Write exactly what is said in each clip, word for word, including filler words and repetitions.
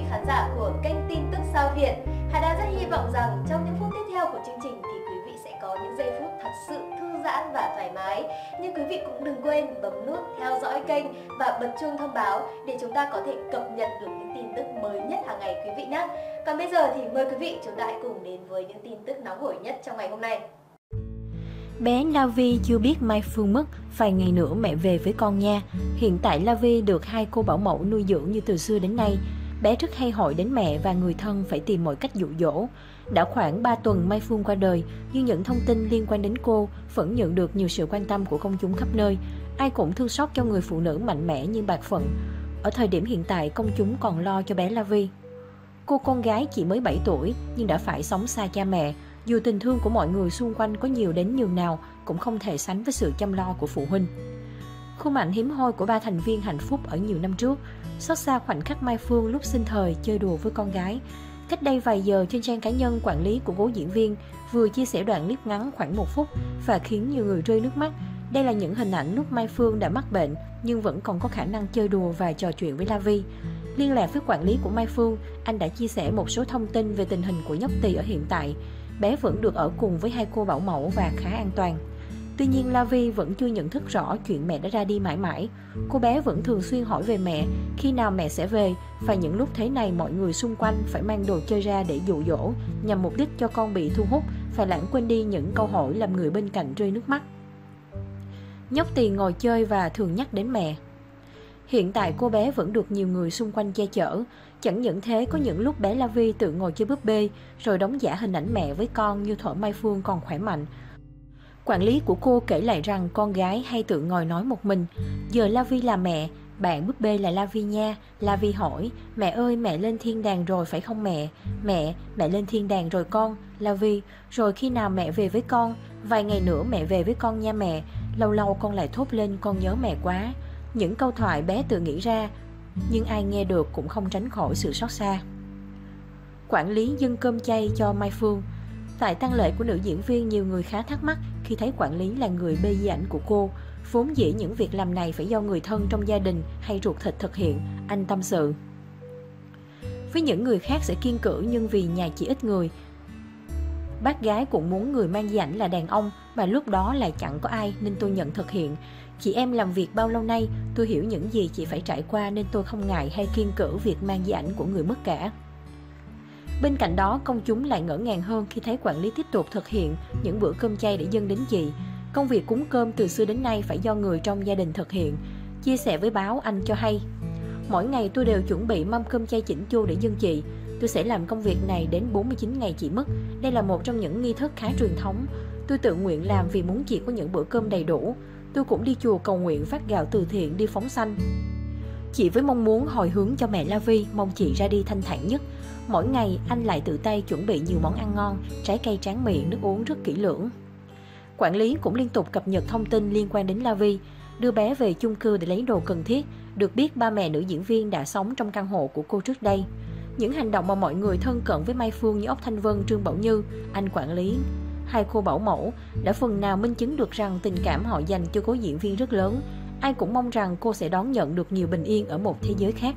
khán giả của kênh tin tức Sao Việt. Hải Đăng rất hy vọng rằng trong những phút tiếp theo của chương trình thì quý vị sẽ có những giây phút thật sự thư giãn và thoải mái. Nhưng quý vị cũng đừng quên bấm nút theo dõi kênh và bật chuông thông báo để chúng ta có thể cập nhật được những tin tức mới nhất hàng ngày quý vị nhé. Còn bây giờ thì mời quý vị chúng ta hãy cùng đến với những tin tức nóng hổi nhất trong ngày hôm nay. Bé La Vi chưa biết Mai Phương mất, vài ngày nữa mẹ về với con nha. Hiện tại La Vi được hai cô bảo mẫu nuôi dưỡng như từ xưa đến nay. Bé rất hay hỏi đến mẹ và người thân phải tìm mọi cách dụ dỗ. Đã khoảng ba tuần Mai Phương qua đời, nhưng những thông tin liên quan đến cô vẫn nhận được nhiều sự quan tâm của công chúng khắp nơi. Ai cũng thương xót cho người phụ nữ mạnh mẽ như bạc phận. Ở thời điểm hiện tại, công chúng còn lo cho bé La Vi. Cô con gái chỉ mới bảy tuổi nhưng đã phải sống xa cha mẹ. Dù tình thương của mọi người xung quanh có nhiều đến nhường nào cũng không thể sánh với sự chăm lo của phụ huynh. Khuôn ảnh hiếm hoi của ba thành viên hạnh phúc ở nhiều năm trước. Xót xa khoảnh khắc Mai Phương lúc sinh thời chơi đùa với con gái. Cách đây vài giờ, trên trang cá nhân quản lý của cố diễn viên vừa chia sẻ đoạn clip ngắn khoảng một phút và khiến nhiều người rơi nước mắt. Đây là những hình ảnh lúc Mai Phương đã mắc bệnh nhưng vẫn còn có khả năng chơi đùa và trò chuyện với La Vi. Liên lạc với quản lý của Mai Phương, anh đã chia sẻ một số thông tin về tình hình của nhóc tỳ ở hiện tại. Bé vẫn được ở cùng với hai cô bảo mẫu và khá an toàn. Tuy nhiên, La Vi vẫn chưa nhận thức rõ chuyện mẹ đã ra đi mãi mãi. Cô bé vẫn thường xuyên hỏi về mẹ, khi nào mẹ sẽ về, và những lúc thế này mọi người xung quanh phải mang đồ chơi ra để dụ dỗ, nhằm mục đích cho con bị thu hút và lãng quên đi những câu hỏi làm người bên cạnh rơi nước mắt. Nhóc tỳ ngồi chơi và thường nhắc đến mẹ. Hiện tại cô bé vẫn được nhiều người xung quanh che chở. Chẳng những thế, có những lúc bé La Vi tự ngồi chơi búp bê rồi đóng giả hình ảnh mẹ với con như thuở Mai Phương còn khỏe mạnh. Quản lý của cô kể lại rằng con gái hay tự ngồi nói một mình. Giờ La Vi là mẹ, bạn búp bê là La Vi nha. La Vi hỏi, mẹ ơi mẹ lên thiên đàng rồi phải không mẹ? Mẹ, mẹ lên thiên đàng rồi con. La Vi, rồi khi nào mẹ về với con? Vài ngày nữa mẹ về với con nha mẹ. Lâu lâu con lại thốt lên con nhớ mẹ quá. Những câu thoại bé tự nghĩ ra, nhưng ai nghe được cũng không tránh khỏi sự xót xa. Quản lý dâng cơm chay cho Mai Phương. Tại tang lễ của nữ diễn viên, nhiều người khá thắc mắc khi thấy quản lý là người bê di ảnh của cô. Vốn dĩ những việc làm này phải do người thân trong gia đình hay ruột thịt thực hiện, anh tâm sự. Với những người khác sẽ kiêng cữ, nhưng vì nhà chỉ ít người, bác gái cũng muốn người mang di ảnh là đàn ông, mà lúc đó lại chẳng có ai nên tôi nhận thực hiện. Chị em làm việc bao lâu nay, tôi hiểu những gì chị phải trải qua nên tôi không ngại hay kiêng cữ việc mang di ảnh của người mất cả. Bên cạnh đó, công chúng lại ngỡ ngàng hơn khi thấy quản lý tiếp tục thực hiện những bữa cơm chay để dâng đến chị. Công việc cúng cơm từ xưa đến nay phải do người trong gia đình thực hiện. Chia sẻ với báo, anh cho hay, mỗi ngày tôi đều chuẩn bị mâm cơm chay chỉnh chu để dâng chị. Tôi sẽ làm công việc này đến bốn mươi chín ngày chị mất. Đây là một trong những nghi thức khá truyền thống. Tôi tự nguyện làm vì muốn chị có những bữa cơm đầy đủ. Tôi cũng đi chùa cầu nguyện phát gạo từ thiện, đi phóng sanh. Chị với mong muốn hồi hướng cho mẹ La Vi, mong chị ra đi thanh thản nhất. Mỗi ngày anh lại tự tay chuẩn bị nhiều món ăn ngon, trái cây tráng miệng, nước uống rất kỹ lưỡng. Quản lý cũng liên tục cập nhật thông tin liên quan đến La Vi, đưa bé về chung cư để lấy đồ cần thiết. Được biết ba mẹ nữ diễn viên đã sống trong căn hộ của cô trước đây. Những hành động mà mọi người thân cận với Mai Phương như Ốc Thanh Vân, Trương Bảo Như, anh quản lý, hai cô bảo mẫu đã phần nào minh chứng được rằng tình cảm họ dành cho cố diễn viên rất lớn. Ai cũng mong rằng cô sẽ đón nhận được nhiều bình yên ở một thế giới khác.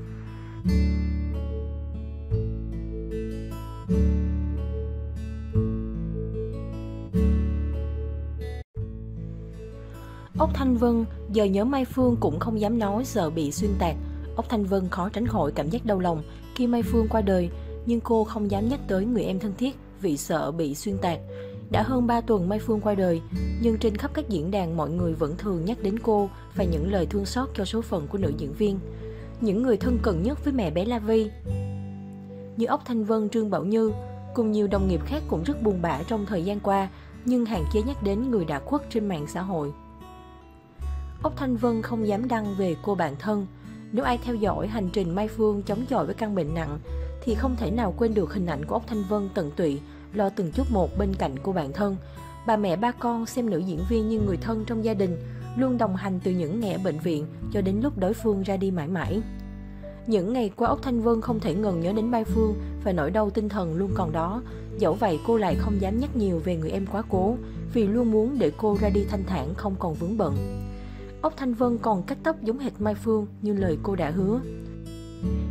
Ốc Thanh Vân giờ nhớ Mai Phương cũng không dám nói, sợ bị xuyên tạc. Ốc Thanh Vân khó tránh khỏi cảm giác đau lòng khi Mai Phương qua đời, nhưng cô không dám nhắc tới người em thân thiết vì sợ bị xuyên tạc. Đã hơn ba tuần Mai Phương qua đời, nhưng trên khắp các diễn đàn mọi người vẫn thường nhắc đến cô và những lời thương xót cho số phận của nữ diễn viên. Những người thân cận nhất với mẹ bé La Vi như Ốc Thanh Vân, Trương Bảo Như cùng nhiều đồng nghiệp khác cũng rất buồn bã trong thời gian qua, nhưng hạn chế nhắc đến người đã khuất trên mạng xã hội. Ốc Thanh Vân không dám đăng về cô bạn thân. Nếu ai theo dõi hành trình Mai Phương chống chọi với căn bệnh nặng thì không thể nào quên được hình ảnh của Ốc Thanh Vân tận tụy lo từng chút một bên cạnh cô bạn thân. Bà mẹ ba con xem nữ diễn viên như người thân trong gia đình, luôn đồng hành từ những ngày ở bệnh viện cho đến lúc đối phương ra đi mãi mãi. Những ngày qua, Ốc Thanh Vân không thể ngừng nhớ đến Mai Phương và nỗi đau tinh thần luôn còn đó. Dẫu vậy, cô lại không dám nhắc nhiều về người em quá cố, vì luôn muốn để cô ra đi thanh thản, không còn vướng bận. Ốc Thanh Vân còn cắt tóc giống hệt Mai Phương như lời cô đã hứa.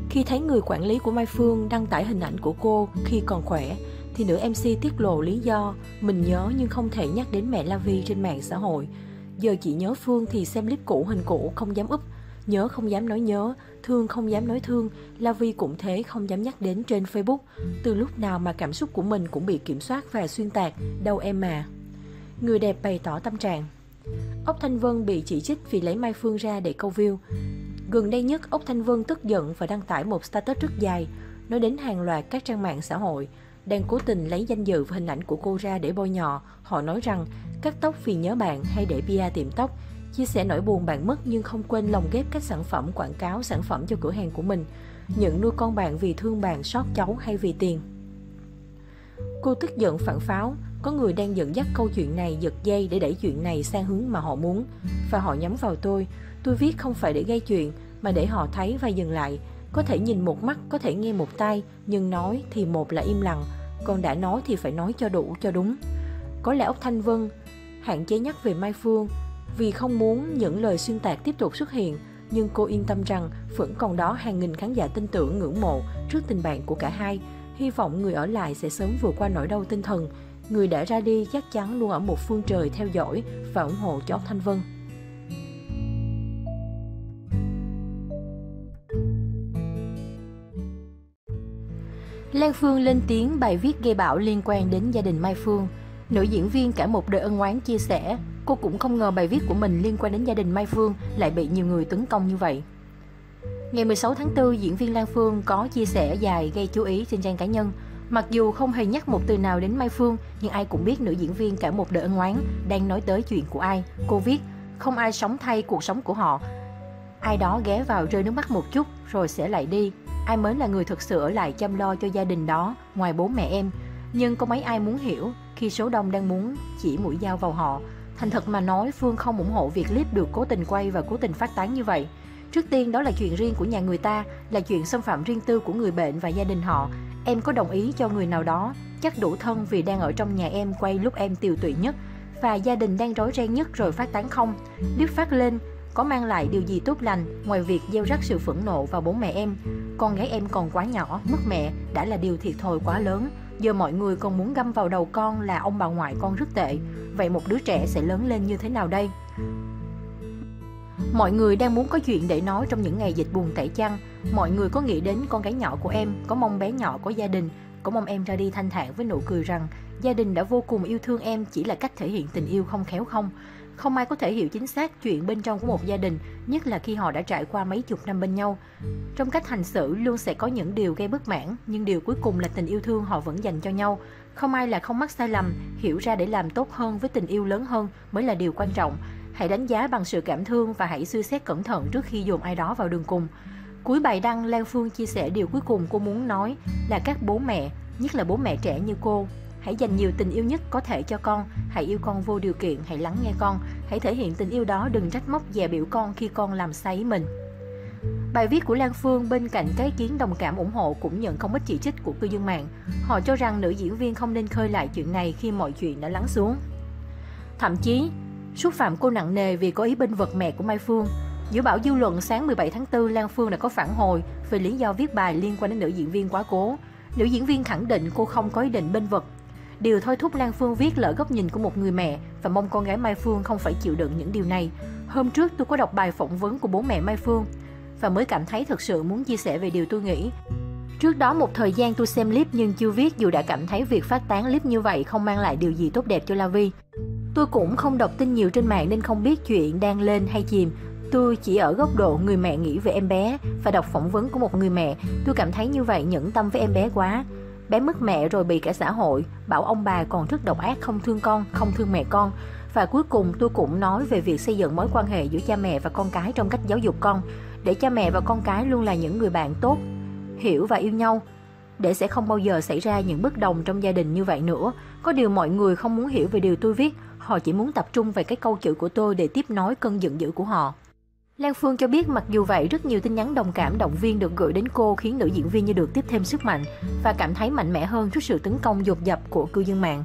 Khi thấy người quản lý của Mai Phương đăng tải hình ảnh của cô khi còn khỏe, thì nữ em xê tiết lộ lý do mình nhớ nhưng không thể nhắc đến mẹ La Vi trên mạng xã hội. Giờ chị nhớ Phương thì xem clip cũ hình cũ không dám úp, nhớ không dám nói nhớ, thương không dám nói thương. La Vi cũng thế, không dám nhắc đến trên Facebook. Từ lúc nào mà cảm xúc của mình cũng bị kiểm soát và xuyên tạc, đâu em mà. Người đẹp bày tỏ tâm trạng. Ốc Thanh Vân bị chỉ trích vì lấy Mai Phương ra để câu view. Gần đây nhất, Ốc Thanh Vân tức giận và đăng tải một status rất dài, nói đến hàng loạt các trang mạng xã hội đang cố tình lấy danh dự và hình ảnh của cô ra để bôi nhọ. Họ nói rằng cắt tóc vì nhớ bạn hay để pê e tiệm tóc, chia sẻ nỗi buồn bạn mất nhưng không quên lồng ghép các sản phẩm quảng cáo sản phẩm cho cửa hàng của mình, nhận nuôi con bạn vì thương bạn, sót cháu hay vì tiền. Cô tức giận phản pháo, có người đang dẫn dắt câu chuyện này giật dây để đẩy chuyện này sang hướng mà họ muốn, và họ nhắm vào tôi. Tôi viết không phải để gây chuyện, mà để họ thấy và dừng lại. Có thể nhìn một mắt, có thể nghe một tai, nhưng nói thì một là im lặng, còn đã nói thì phải nói cho đủ, cho đúng. Có lẽ Ốc Thanh Vân hạn chế nhắc về Mai Phương vì không muốn những lời xuyên tạc tiếp tục xuất hiện, nhưng cô yên tâm rằng vẫn còn đó hàng nghìn khán giả tin tưởng, ngưỡng mộ trước tình bạn của cả hai. Hy vọng người ở lại sẽ sớm vượt qua nỗi đau tinh thần. Người đã ra đi chắc chắn luôn ở một phương trời theo dõi và ủng hộ cho Ốc Thanh Vân. Lan Phương lên tiếng bài viết gây bão liên quan đến gia đình Mai Phương. Nữ diễn viên cả một đời ân oán chia sẻ, cô cũng không ngờ bài viết của mình liên quan đến gia đình Mai Phương lại bị nhiều người tấn công như vậy. Ngày mười sáu tháng tư, diễn viên Lan Phương có chia sẻ dài gây chú ý trên trang cá nhân. Mặc dù không hề nhắc một từ nào đến Mai Phương, nhưng ai cũng biết nữ diễn viên cả một đời ân oán đang nói tới chuyện của ai. Cô viết, không ai sống thay cuộc sống của họ. Ai đó ghé vào rơi nước mắt một chút rồi sẽ lại đi. Ai mới là người thực sự ở lại chăm lo cho gia đình đó, ngoài bố mẹ em. Nhưng có mấy ai muốn hiểu khi số đông đang muốn chỉ mũi dao vào họ. Thành thật mà nói, Phương không ủng hộ việc clip được cố tình quay và cố tình phát tán như vậy. Trước tiên, đó là chuyện riêng của nhà người ta, là chuyện xâm phạm riêng tư của người bệnh và gia đình họ. Em có đồng ý cho người nào đó chắc đủ thân vì đang ở trong nhà em quay lúc em tiều tụy nhất và gia đình đang rối ren nhất rồi phát tán không? Clip phát lên có mang lại điều gì tốt lành ngoài việc gieo rắc sự phẫn nộ vào bố mẹ em? Con gái em còn quá nhỏ, mất mẹ đã là điều thiệt thòi quá lớn. Giờ mọi người còn muốn găm vào đầu con là ông bà ngoại con rất tệ. Vậy một đứa trẻ sẽ lớn lên như thế nào đây? Mọi người đang muốn có chuyện để nói trong những ngày dịch buồn tẩy chăng? Mọi người có nghĩ đến con gái nhỏ của em, có mong bé nhỏ có gia đình, có mong em ra đi thanh thản với nụ cười rằng gia đình đã vô cùng yêu thương em, chỉ là cách thể hiện tình yêu không khéo không? Không ai có thể hiểu chính xác chuyện bên trong của một gia đình, nhất là khi họ đã trải qua mấy chục năm bên nhau. Trong cách hành xử luôn sẽ có những điều gây bất mãn, nhưng điều cuối cùng là tình yêu thương họ vẫn dành cho nhau. Không ai là không mắc sai lầm, hiểu ra để làm tốt hơn với tình yêu lớn hơn mới là điều quan trọng. Hãy đánh giá bằng sự cảm thương và hãy suy xét cẩn thận trước khi dồn ai đó vào đường cùng. Cuối bài đăng, Lan Phương chia sẻ điều cuối cùng cô muốn nói là các bố mẹ, nhất là bố mẹ trẻ như cô, hãy dành nhiều tình yêu nhất có thể cho con, hãy yêu con vô điều kiện, hãy lắng nghe con, hãy thể hiện tình yêu đó, đừng trách móc dè biểu con khi con làm sai ý mình. Bài viết của Lan Phương bên cạnh cái ý kiến đồng cảm ủng hộ cũng nhận không ít chỉ trích của cư dân mạng. Họ cho rằng nữ diễn viên không nên khơi lại chuyện này khi mọi chuyện đã lắng xuống. Thậm chí, xúc phạm cô nặng nề vì có ý bênh vực mẹ của Mai Phương. Giữa bão dư luận, sáng mười bảy tháng tư, Lan Phương đã có phản hồi về lý do viết bài liên quan đến nữ diễn viên quá cố. Nữ diễn viên khẳng định cô không có ý định bênh vực. Điều thôi thúc Lan Phương viết lỡ góc nhìn của một người mẹ và mong con gái Mai Phương không phải chịu đựng những điều này. Hôm trước tôi có đọc bài phỏng vấn của bố mẹ Mai Phương và mới cảm thấy thực sự muốn chia sẻ về điều tôi nghĩ. Trước đó một thời gian tôi xem clip nhưng chưa viết, dù đã cảm thấy việc phát tán clip như vậy không mang lại điều gì tốt đẹp cho La Vi. Tôi cũng không đọc tin nhiều trên mạng nên không biết chuyện đang lên hay chìm. Tôi chỉ ở góc độ người mẹ nghĩ về em bé và đọc phỏng vấn của một người mẹ. Tôi cảm thấy như vậy nhẫn tâm với em bé quá. Bé mất mẹ rồi bị cả xã hội bảo ông bà còn rất độc ác, không thương con, không thương mẹ con. Và cuối cùng tôi cũng nói về việc xây dựng mối quan hệ giữa cha mẹ và con cái trong cách giáo dục con, để cha mẹ và con cái luôn là những người bạn tốt, hiểu và yêu nhau, để sẽ không bao giờ xảy ra những bất đồng trong gia đình như vậy nữa. Có điều mọi người không muốn hiểu về điều tôi viết, họ chỉ muốn tập trung về cái câu chữ của tôi để tiếp nối cơn giận dữ của họ. Lan Phương cho biết mặc dù vậy, rất nhiều tin nhắn đồng cảm động viên được gửi đến cô khiến nữ diễn viên như được tiếp thêm sức mạnh và cảm thấy mạnh mẽ hơn trước sự tấn công dồn dập của cư dân mạng.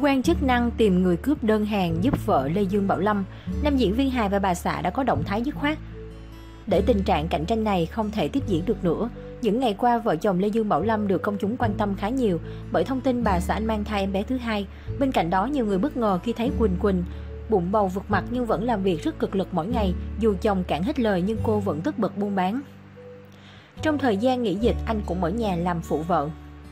quan chức năng tìm người cướp đơn hàng giúp vợ Lê Dương Bảo Lâm, nam diễn viên hài và bà xã đã có động thái dứt khoát để tình trạng cạnh tranh này không thể tiếp diễn được nữa. Những ngày qua, vợ chồng Lê Dương Bảo Lâm được công chúng quan tâm khá nhiều bởi thông tin bà xã anh mang thai em bé thứ hai. Bên cạnh đó, nhiều người bất ngờ khi thấy Quỳnh Quỳnh bụng bầu vượt mặt nhưng vẫn làm việc rất cực lực mỗi ngày. Dù chồng cạn hết lời nhưng cô vẫn tất bật buôn bán. Trong thời gian nghỉ dịch, anh cũng ở nhà làm phụ vợ.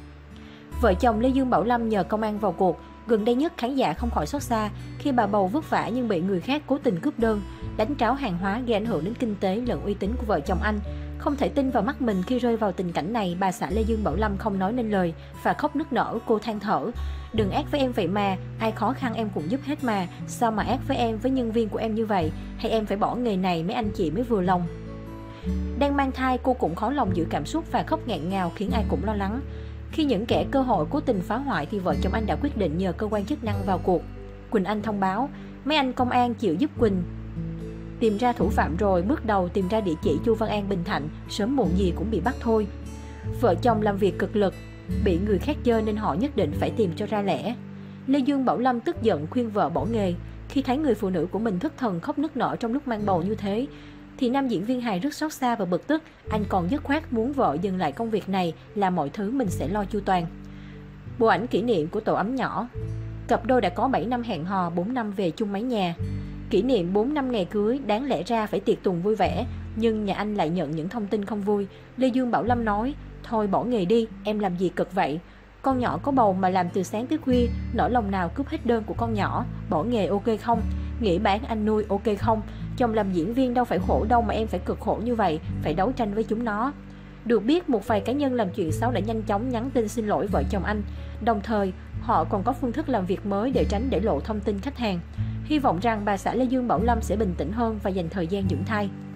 Vợ chồng Lê Dương Bảo Lâm nhờ công an vào cuộc. Gần đây nhất, khán giả không khỏi xót xa khi bà bầu vất vả nhưng bị người khác cố tình cướp đơn, đánh tráo hàng hóa gây ảnh hưởng đến kinh tế lẫn uy tín của vợ chồng anh. Không thể tin vào mắt mình khi rơi vào tình cảnh này, bà xã Lê Dương Bảo Lâm không nói nên lời và khóc nức nở. Cô than thở: "Đừng ác với em vậy mà, ai khó khăn em cũng giúp hết mà, sao mà ác với em, với nhân viên của em như vậy, hay em phải bỏ nghề này mấy anh chị mới vừa lòng." Đang mang thai, cô cũng khó lòng giữ cảm xúc và khóc nghẹn ngào khiến ai cũng lo lắng. Khi những kẻ cơ hội cố tình phá hoại thì vợ chồng anh đã quyết định nhờ cơ quan chức năng vào cuộc. Quỳnh Anh thông báo: "Mấy anh công an chịu giúp Quỳnh tìm ra thủ phạm rồi, bước đầu tìm ra địa chỉ Chu Văn An, Bình Thạnh, sớm muộn gì cũng bị bắt thôi." Vợ chồng làm việc cực lực, bị người khác chơi nên họ nhất định phải tìm cho ra lẽ. Lê Dương Bảo Lâm tức giận khuyên vợ bỏ nghề. Khi thấy người phụ nữ của mình thất thần khóc nức nở trong lúc mang bầu như thế, thì nam diễn viên hài rất xót xa và bực tức. Anh còn dứt khoát muốn vợ dừng lại công việc này, là mọi thứ mình sẽ lo chu toàn. Bộ ảnh kỷ niệm của tổ ấm nhỏ. Cặp đôi đã có bảy năm hẹn hò, bốn năm về chung mái nhà. Kỷ niệm bốn năm ngày cưới, đáng lẽ ra phải tiệc tùng vui vẻ, nhưng nhà anh lại nhận những thông tin không vui. Lê Dương Bảo Lâm nói: "Thôi bỏ nghề đi, em làm gì cực vậy? Con nhỏ có bầu mà làm từ sáng tới khuya, nỗi lòng nào cướp hết đơn của con nhỏ, bỏ nghề ok không? Nghỉ bán anh nuôi ok không? Chồng làm diễn viên đâu phải khổ đâu mà em phải cực khổ như vậy, phải đấu tranh với chúng nó." Được biết, một vài cá nhân làm chuyện xấu đã nhanh chóng nhắn tin xin lỗi vợ chồng anh. Đồng thời, họ còn có phương thức làm việc mới để tránh để lộ thông tin khách hàng. Hy vọng rằng bà xã Lê Dương Bảo Lâm sẽ bình tĩnh hơn và dành thời gian dưỡng thai.